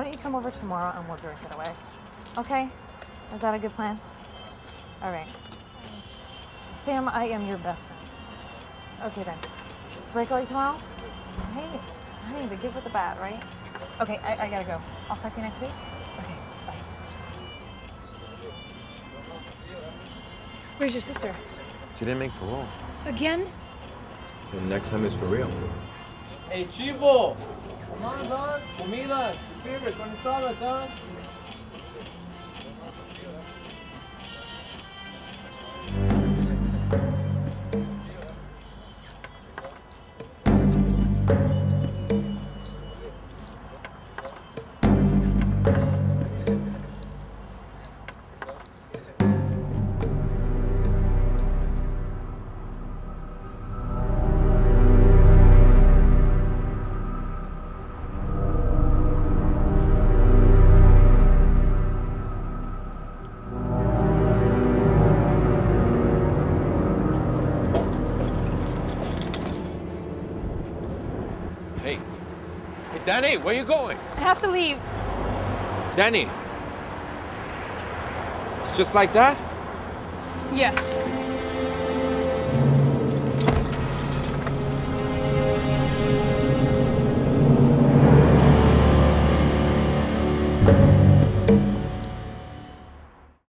don't you come over tomorrow and we'll drink it away? Okay? Is that a good plan? All right. Sam, I am your best friend. Okay then. Break early tomorrow? Hey, honey, the good with the bad, right? Okay, I gotta go. I'll talk to you next week. Okay, bye. Where's your sister? She didn't make parole. Again? So next time is for real. Hey, Chivo! Come on, dog. Comidas. Your favorite. Carne asada, dog. Hey, Danny, where you going? I have to leave. Danny. It's just like that? Yes.